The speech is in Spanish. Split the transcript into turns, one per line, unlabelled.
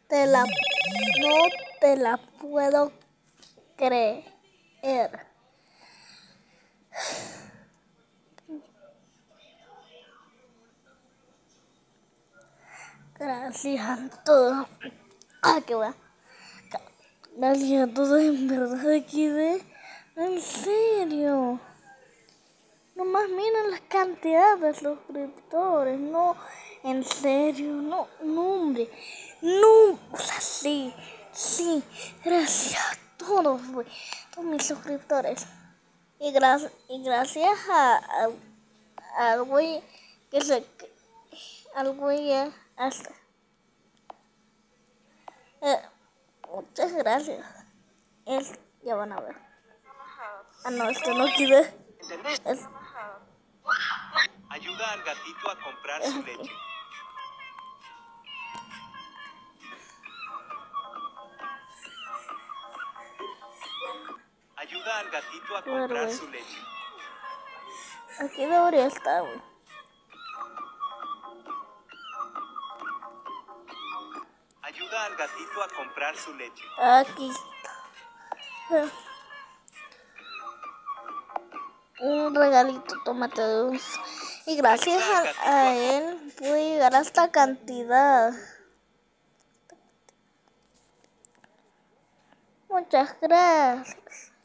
te la, no te la puedo creer. Gracias a todos. Qué bueno. Gracias a todos, en verdad, aquí de... En serio. Nomás miren las cantidades de suscriptores. No, en serio, no, hombre. No, o sea, sí. Gracias a todos, todos mis suscriptores. Y gracias al güey que se... Al güey muchas gracias. Ya van a ver. No, esto no quiere.
Ayuda al gatito a comprar su leche. Ayuda al gatito a comprar su leche.
Aquí debería estar, güey.
Ayuda al gatito a comprar su leche.
Aquí está. Un regalito, tómate dulce. Y gracias a él pude llegar a esta cantidad. Muchas gracias.